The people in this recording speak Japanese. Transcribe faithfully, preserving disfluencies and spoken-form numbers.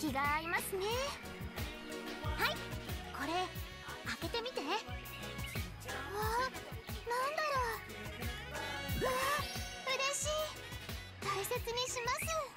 気が合いますね。はい、これ開けてみて。わあ、なんだろう。うわ、嬉しい。大切にします。